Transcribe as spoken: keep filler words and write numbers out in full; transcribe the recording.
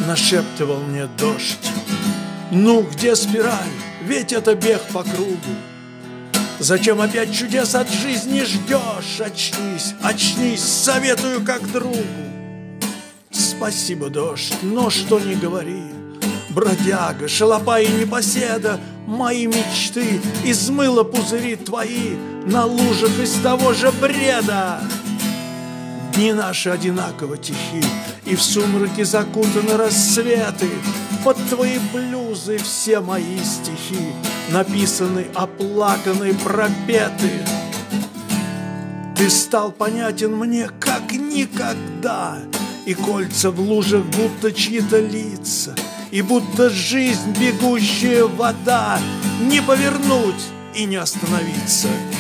нашептывал мне дождь. Ну, где спираль? Ведь это бег по кругу. Зачем опять чудес от жизни ждешь? Очнись, очнись, советую как другу. Спасибо, дождь, но что ни говори, бродяга, шалопай и непоседа, мои мечты измыло пузыри твои на лужах из того же бреда. Дни наши одинаково тихи, и в сумраке закутаны рассветы. Под твои блюзы все мои стихи написаны, оплаканы, пропеты. Ты стал понятен мне как никогда, и кольца в лужах будто чьи-то лица, и будто жизнь бегущая вода, не повернуть и не остановиться.